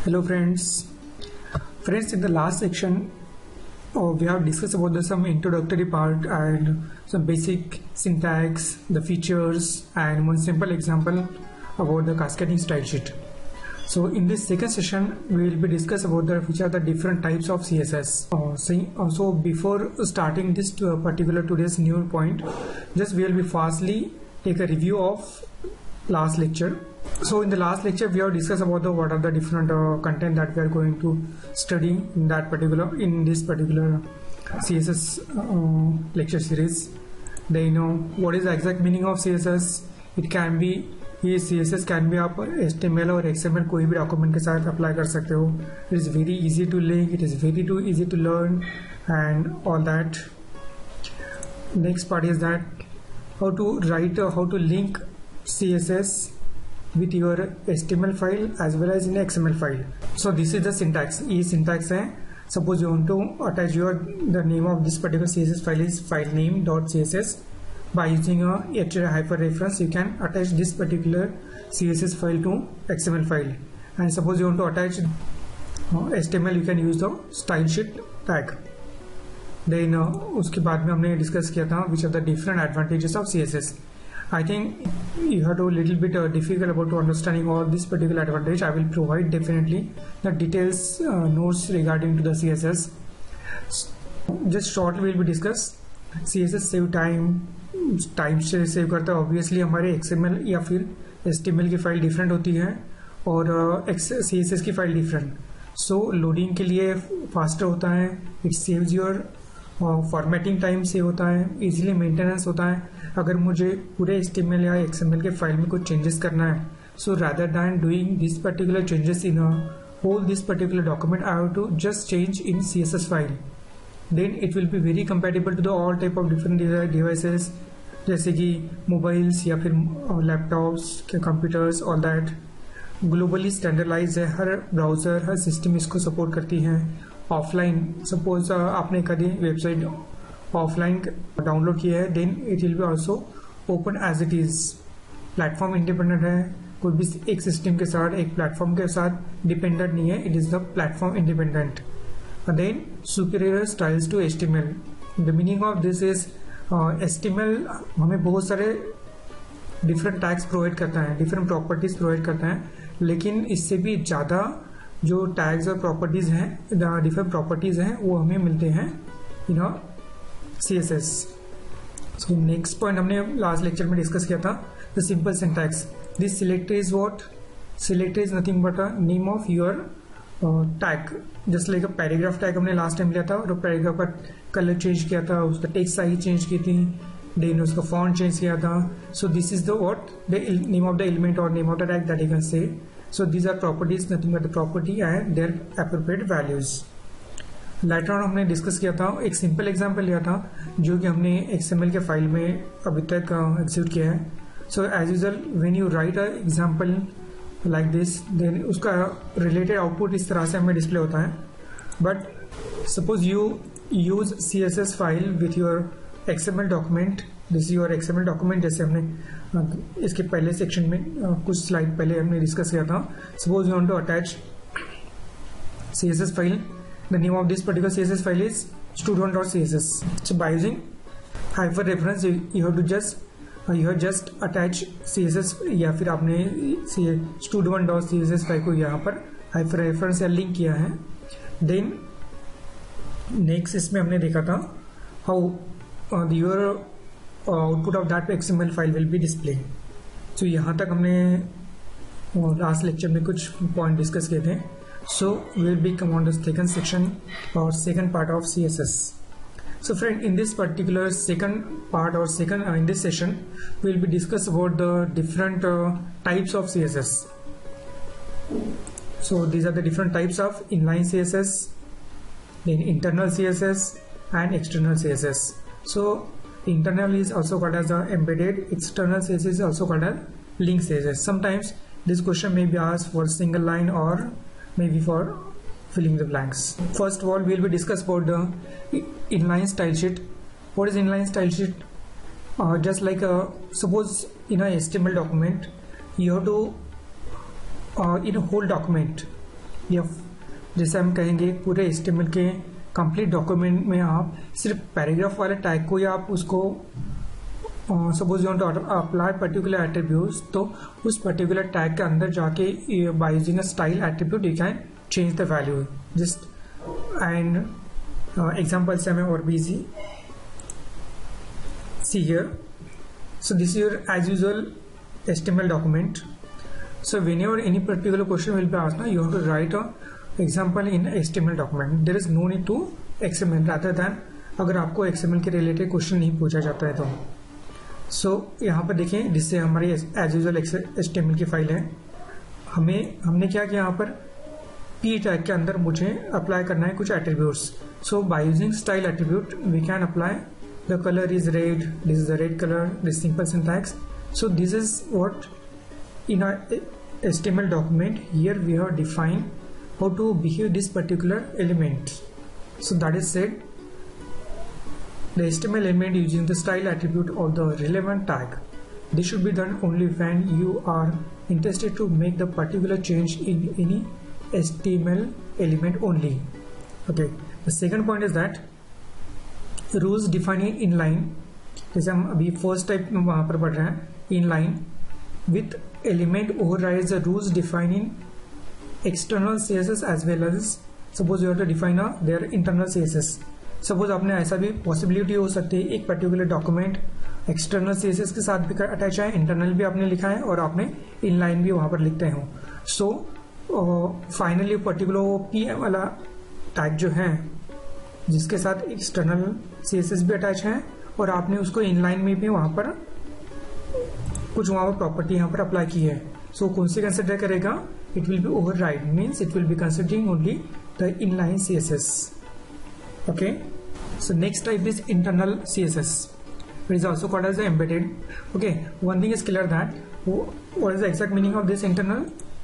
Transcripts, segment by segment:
Hello friends. In the last section we have discussed about some introductory part and some basic syntax, the features, and one simple example about the cascading style sheet. So in this second session we will be discuss about which are the different types of CSS. So before starting this particular today's new point, just we will be fastly take a review of last lecture. So in the last lecture we have discussed about what are the different content that we are going to study in this particular CSS lecture series. Then what is the exact meaning of CSS. It can be ये CSS can be आप HTML और XML कोई भी document के साथ apply कर सकते हो. It is very easy to link, it is very easy to learn and all that. Next part is that how to link CSS with your HTML file as well as in XML file. So this is the syntax. ये syntax है. Suppose you want to attach the name of this particular CSS file is filename.css. By using a hyperreference, you can attach this particular CSS file to XML file. And suppose you want to attach HTML, you can use the style sheet tag. Then उसके बाद में हमने discuss किया था which are the different advantages of CSS. I think you have to a little bit difficult about to understanding all this particular advantage. I will provide definitely the details notes regarding to the CSS. Just shortly we will be discuss. CSS save time से save करता है. Obviously हमारे XML या फिर HTML की file different होती है और CSS की फाइल डिफरेंट. सो लोडिंग के लिए फास्टर होता है. It saves your formatting time save होता है. इजीली मेंटेनेंस होता है. अगर मुझे पूरे HTML या XML के फाइल में कुछ चेंजेस करना है, so rather than doing this particular changes in whole this particular document, I have to just change in CSS file. Then it will be very compatible to the all type of different devices जैसे कि mobiles या फिर laptops के computers all that. Globally standardize है. हर browser हर system इसको support करती हैं. ऑफलाइन सपोज आपने कभी वेबसाइट ऑफलाइन डाउनलोड किया है, then it will be also open as it is. Platform independent है. कोई भी एक सिस्टम के साथ एक प्लेटफॉर्म के साथ डिपेंडेंट नहीं है. It is the platform independent. Then superior styles to HTML. The meaning of this is HTML हमें बहुत सारे डिफरेंट टैग्स प्रोवाइड करता है, डिफरेंट प्रॉपर्टीज प्रोवाइड करता है, लेकिन इससे भी ज़्यादा जो टैग्स और प्रॉपर्टीज हैं, डिफरेंट प्रॉपर्टीज हैं, वो हमें मिलते हैं in CSS. So next point हमने लास्ट लेक्चर में डिस्कस किया था, the simple syntax. This selector is what? Selector is nothing but a name of your tag. Just like a paragraph tag हमने लास्ट टाइम लिया था और paragraph का colour change किया था, उसका टेक्स्ट साइज चेंज की थी, देन उसका फॉन्ट चेंज किया था. So this is the what the name of the element और name of the tag that you can say. So these are properties, nothing but the property and their appropriate values. Later on हमने discuss किया था, एक simple example लिया था जो कि हमने XML के फाइल में अभी तक एग्जीक्यूट किया है. So as usual when you write a example like this, then उसका रिलेटेड आउटपुट इस तरह से हमें डिस्प्ले होता है. But suppose you use CSS file with your XML document. This your XML document, जैसे हमने इसके पहले सेक्शन में कुछ स्लाइड पहले हमने डिस्कस किया था. Suppose you want to attach CSS file. The name of this particular CSS file is student.css. So by using hyper reference you have just attach CSS या फिर आपने student.css फाइल को यहाँ पर हाइपर रेफरेंस या link किया है. Then next इसमें हमने देखा था how your output of that XML file will be display. तो यहाँ तक हमने लास्ट लेक्चर में कुछ पॉइंट डिस्कस किए थे. So we will be come on the second section और second part of CSS. So friend, in this particular second part or in this session, we will be discuss about the different types of CSS. So these are the different types of inline CSS, then internal CSS and external CSS. So internal is also called as embedded, external CSS is also called as link CSS. Sometimes this question may be asked for single line or maybe for filling the blanks. First of all, we will be discuss about the inline style sheet. What is inline style sheet? Just like suppose in a HTML document, you have to in a whole document या जैसे हम कहेंगे पूरे HTML के complete document में आप सिर्फ paragraph वाले टैग को या आप उसको suppose you want to apply particular attributes, तो उस पर्टिकुलर टैग के अंदर जाके by using a style attribute you can change the value just and example से हमें और भी easy see here. So this is your as usual HTML document. So whenever any particular question will be asked, you have to write a example in HTML document. There is no need to XML rather than अगर आपको XML के related question नहीं पूछा जाता है तो. So यहाँ पर देखें जिससे हमारी as usual HTML की फाइल है. हमने क्या किया यहाँ पर P टैग के अंदर मुझे अप्लाई करना है कुछ attributes. So by using style attribute we can apply. The color is red, this is the red color, this simple syntax. So this is what in our HTML document here we have defined how to behave this particular element. So that is said the HTML element using the style attribute of the relevant tag. This should be done only when you are interested to make the particular change in any HTML element only. Okay, the second point is that rules defining inline, जैसे हम अभी first type में वहां पर पढ़ रहे हैं inline with element overrides the rules defining external CSS as well as suppose you have to define their internal CSS. Suppose आपने ऐसा भी पॉसिबिलिटी हो सकती है एक पर्टिकुलर डॉक्यूमेंट एक्सटर्नल सीएसएस के साथ भी अटैच है, इंटरनल भी आपने लिखा है और आपने इन लाइन भी वहां पर लिखते हो. सो फाइनली पर्टिकुलर पी वाला टैग जो है जिसके साथ एक्सटर्नल सीएसएस भी अटैच है और आपने उसको इनलाइन में भी वहां पर कुछ वहां पर प्रॉपर्टी यहां पर अप्लाई की है. सो कौन सी कंसिडर करेगा? It will be override, means it will be considering only the inline CSS. Okay, so next type is internal CSS. It is also called as embedded. Okay, one thing is clear that what is the exact meaning of this internal.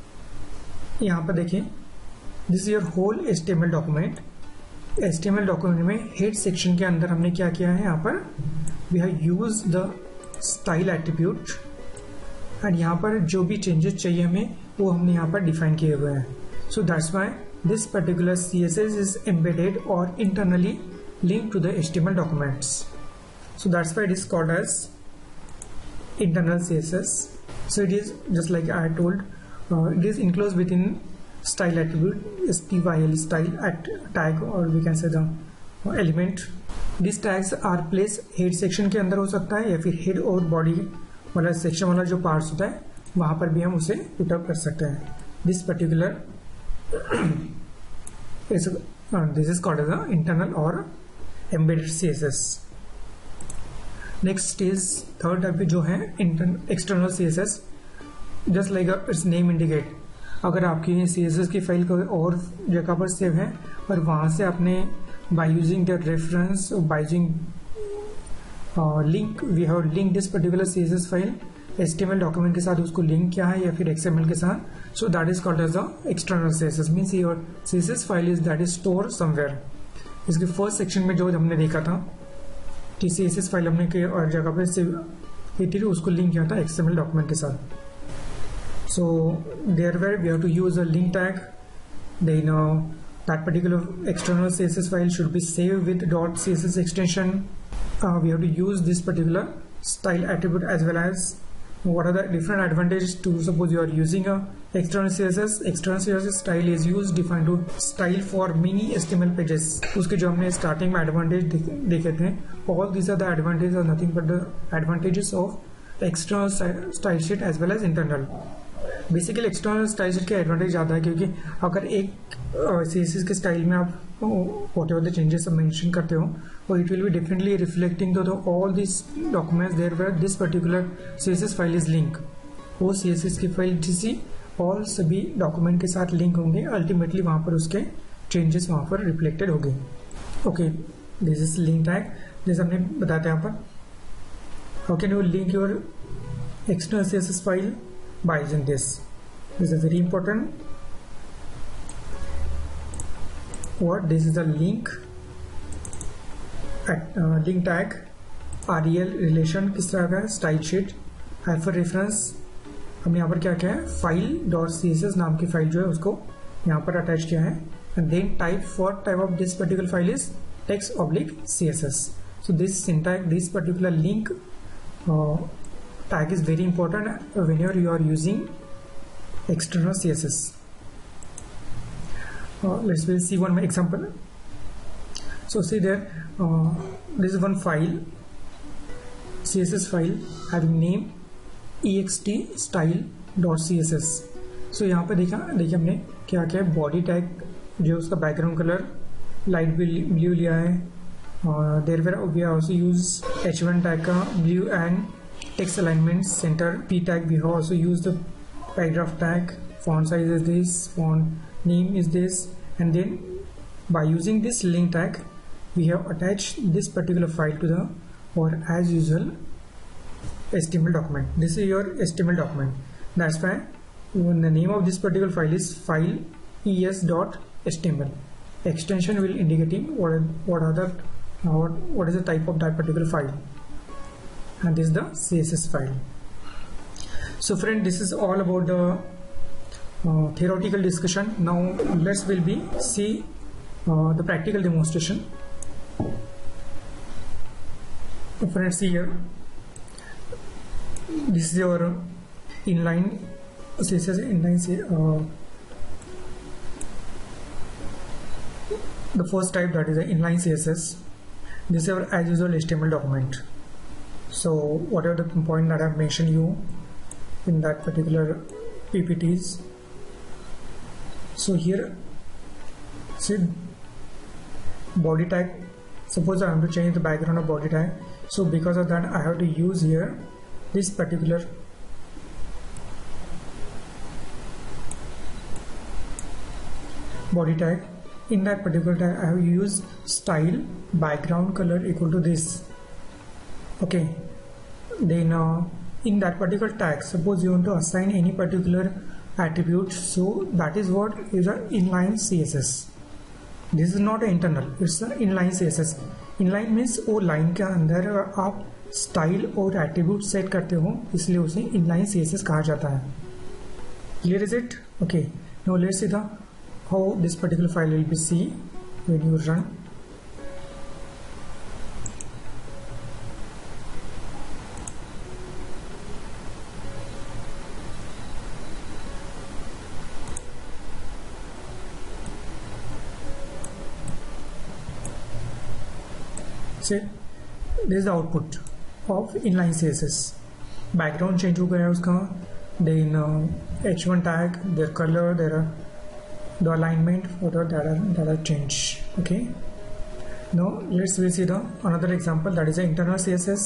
यहां पर देखिए this is your whole HTML document. HTML document में head section के अंदर हमने क्या किया है, यहाँ पर we have use the style attribute and यहाँ पर जो भी चेंजेस चाहिए हमें वो हमने यहाँ पर डिफाइन किए हुए हैं. So that's why this particular CSS is embedded और internally link to the HTML documents. So that's why it is called as internal CSS. So it is just like I told, it is enclose within style attribute, STYL style at tag or we can say the element. These tags are placed head section के अंदर हो सकता है या फिर head और body वाला section वाला जो parts होता है वहां पर भी हम उसे put up कर सकते हैं. This particular this is called as the internal or embedded CSS. Next is third type जो है external CSS. Just like its name indicate, अगर आपकी CSS की फाइल कोई और जगह पर सेव है और वहां से आपने by using the reference by using link we have link this particular CSS file HTML document के साथ उसको लिंक किया है या फिर XML के साथ, so that is called as the external CSS. Means your CSS file is that is store somewhere. इसके फर्स्ट सेक्शन में जो हमने देखा था कि CSS फाइल हमने और जगह पर सेव की थी उसको लिंक किया था XML डॉक्यूमेंट के साथ. So there where we have to use a link tag, then that particular external CSS file should be saved with .css extension. We have to use this particular style attribute as well as what are the different advantages to suppose you are using a external CSS. External CSS style is used defined to style for mini HTML pages. उसके जो हमने starting में advantage देखे थे, all these are the advantages are nothing but the advantages of external style sheet as well as internal. Basically external style sheet के advantage ज़्यादा है क्योंकि अगर एक CSS के स्टाइल में आप whatever the changes mention करते हो और it will be definitely reflecting the all this documents there where this particular CSS file is link. वो CSS की फाइल जिसी और सभी डॉक्यूमेंट के साथ लिंक होंगे, अल्टीमेटली वहाँ पर उसके चेंजेस वहाँ पर रिफ्लेक्टेड होंगे. Okay, this is link tag. जैसे हमने बताया यहाँ पर how can you link your external CSS file by using this. This is very important. What this is the link at link tag rel relation किस तरह का है, स्टाइल शीट हाइपर रेफरेंस. हमने यहाँ पर क्या किया है, फाइल .css नाम की फाइल जो है उसको यहाँ पर अटैच किया है, and then type of this particular file is text/css. So this syntax, this particular link tag is very important whenever you are using external CSS. Let's see one example. So see there, this is one file, CSS file having name extstyle.css. So यहाँ पे देखिए हमने क्या क्या body tag जो उसका background colour light blue लिया है, there we also use h1 tag का blue and text alignment center p tag we have also use the paragraph tag, font size is this, font name is this, and then by using this link tag we have attached this particular file to the, or as usual, HTML document. This is your HTML document. That's why the name of this particular file is file es.html. Extension will indicating what is the type of that particular file, and this is the CSS file. So friend, this is all about the theoretical discussion. Now let's see the practical demonstration. Friends, see here, this is your inline CSS, the first type, that is the inline CSS. This is our as usual HTML document. So whatever the point that I have mentioned you in that particular PPTs. So here, see body tag. Suppose I want to change the background of body tag. So because of that, I have to use here this particular body tag. In that particular tag, I have used style background color equal to this. Okay. Then in that particular tag, suppose you want to assign any particular attribute. So that is what is an inline CSS. This is not an internal, it's an inline CSS. Inline means वो line के अंदर आप style और attribute set करते हो, इसलिए उसे inline CSS कहा जाता है. Clear is it? Okay. Now let's see how this particular file will be seen when you run. See, this is the output of inline CSS. Background change हो गया है उसका. Then h1 tag, their color, there are the alignment for that are changed. Okay. Now let's see another example, that is the internal CSS.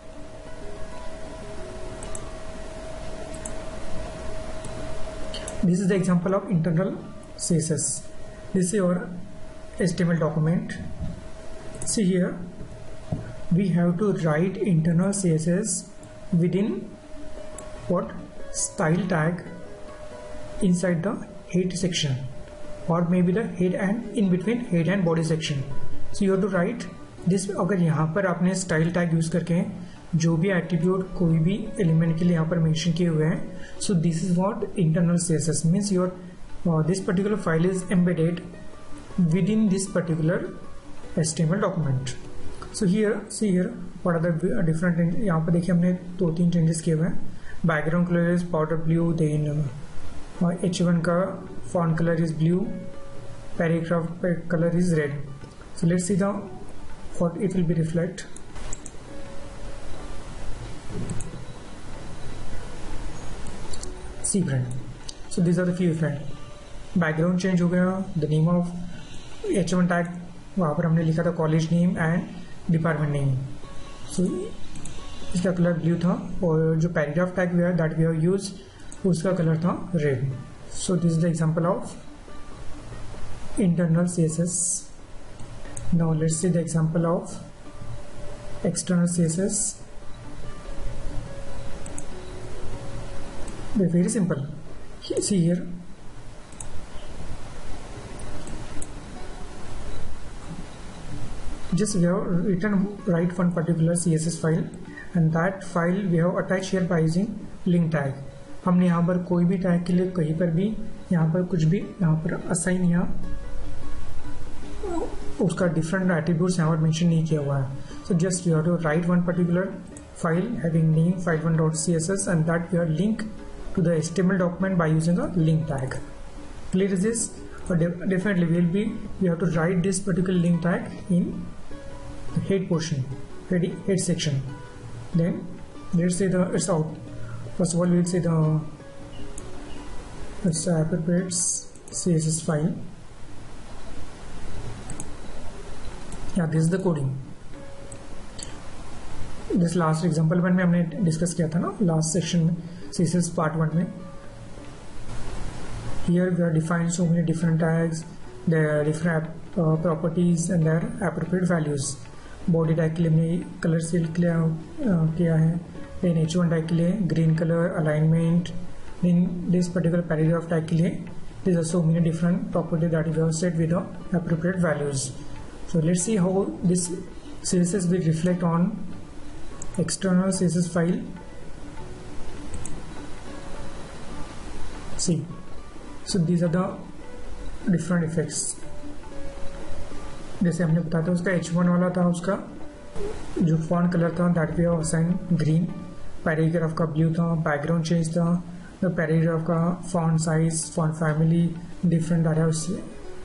This is the example of internal CSS. This is your HTML document. See here, we have to write internal CSS within what style tag inside the head section, or maybe the head and in between head and body section. So you have to write this. अगर यहाँ पर आपने style tag use करके जो भी attribute कोई भी element के लिए यहाँ पर mention किए हुए हैं, so this is what internal CSS means. Your this particular file is embedded within this particular HTML document. So here, see here, what are the different. यहाँ पर देखिए हमने 2-3 changes किए हुए हैं. Background color is powder blue, then h1 का font color is blue, paragraph color is red. So let's see what it will be reflect. See friend, so these are the few effects. Background change हो गया. The name of h1 tag, वहाँ पर हमने लिखा था college name and department name. So इसका color blue था, और जो paragraph tag that we have use उसका कलर था red. So this is the example of internal CSS. Now let's see the example of external CSS. Very simple. See here, just we have written write one particular CSS file, and that file we have attached here by using link tag. हमने यहाँ पर कोई भी tag के लिए कहीं पर भी यहाँ पर कुछ भी यहाँ पर असाइन या उसका डिफरेंट एट्रीब्यूट्स यहाँ पर मेंशन नहीं किया हुआ है. So just you have to write one particular file having name file1.css and that we are link to the HTML document by using a link tag. Clear is this? Definitely we have to write this particular link tag in the head portion, head section. Then let's say it's out. First of all, we'll say it's appropriate CSS file. Yeah, this is the coding. This last example में हमने discuss किया था ना, last section में CSS part 1 में. Here we are defined so many different tags, their different properties and their appropriate values. Body tag के लिए हमने कलर सेलेक्ट किया है. Then H1 tag के लिए green color alignment. Then this particular paragraph tag के लिए there are so many different properties that we have set with the appropriate values. So let's see how this CSS will reflect on external CSS file. See, so these are the different effects. जैसे हमने बताया था उसका H1 वाला था, उसका जो font color था that we have assign green, paragraph का ब्लू था, बैकग्राउंड चेंज था, द पैराग्राफ का font size, font family different data उससे.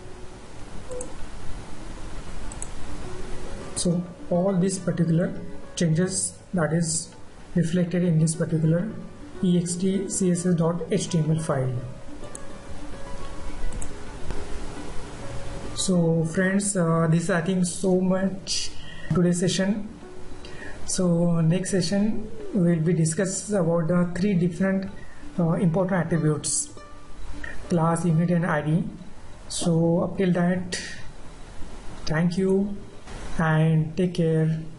So all these particular changes that is reflected in this particular ext.css.html file. So friends, this I think so much today's session. So next session we will be discuss about the 3 different important attributes: class, unit and ID. So up till that, thank you and take care.